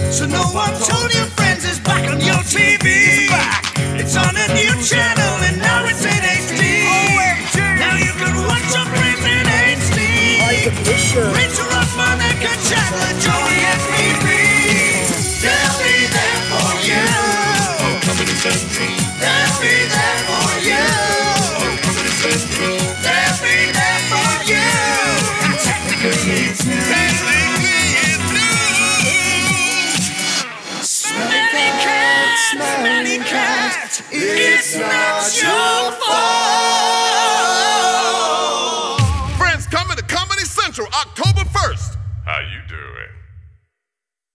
So no one told your friends it's back on your TV. It's back. It's on a new channel and now it's in HD. Now you can watch your friends in HD. Rachel Ross, Monica Chandler, Joey and Phoebe. They'll be there for you. They'll be there for you. They'll be there for you. Technically it's new. Smelly cat, it's not your fault. Friends coming to Comedy Central October 1st. How you doing?